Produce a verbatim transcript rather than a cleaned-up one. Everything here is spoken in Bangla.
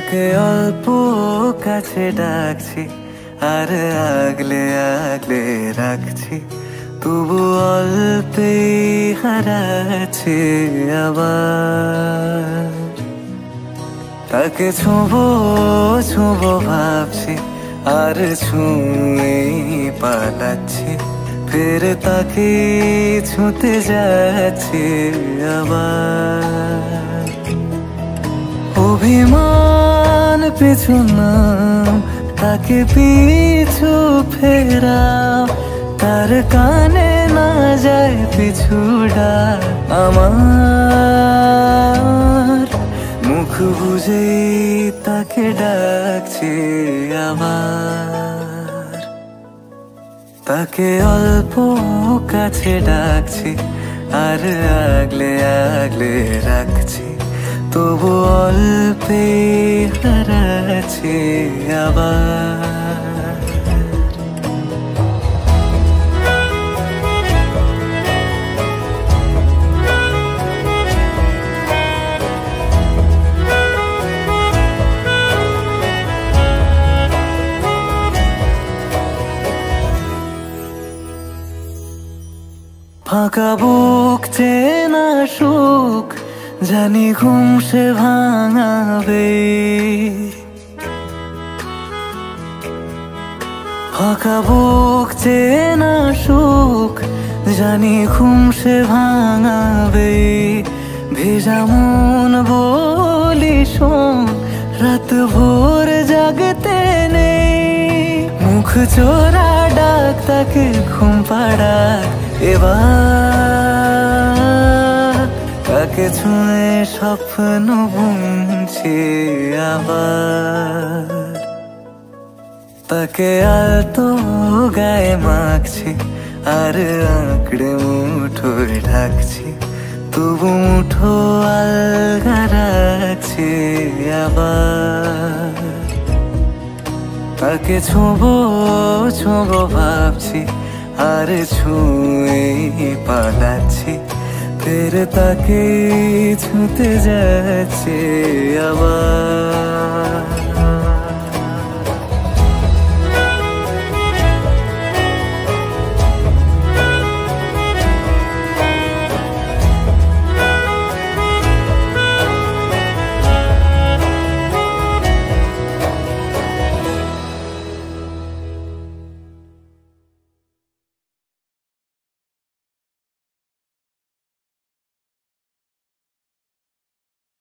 তাকে অল্প কাছে ডাকছি আর আগলে আগলে রাখছি, তবু অল্পেই হারাচ্ছি আবার। তাকে ছোঁবো ছোঁবো ভাবছি আর ছুঁয়ে পালাচ্ছি, ফের তাকে ছুঁতে যাচ্ছি আবার। অভিমান পিছু নাম, তাকে পিছু ফেরাও, তার কানে না যায় পিছু ডাক আমার। মুখ বুঝেই তাকে ডাকছি আবার। তাকে অল্প কাছে ডাকছি আর আগলে আগলে রাখছি, তবু অল্পে হারাচ্ছি আবার। ফাঁকা বুক চেনা সুখ জানি ঘুম সে ভাঙাবে, ফাঁকা বুক চেনা সুখ জানি ঘুম সে ভাঙাবে। ভেজা মন বলি শোন, রাত ভোর জাগতে নেই, মুখ চোরা ডাক তাকে ঘুম পাড়াক এবার। তাকে ছুঁয়ে স্বপ্ন বুনছি আবার। তাকে আলতো গায়ে মাখছি আর আঁকড়ে মুঠোয় ঢাকছি, তবু মুঠো আলগা রাখছি আবার। তাকে ছোঁবো ছোঁবো ভাবছি আর ছুঁয়ে পালাচ্ছি, ফের তাকে ছুঁতে যাচ্ছে আবার।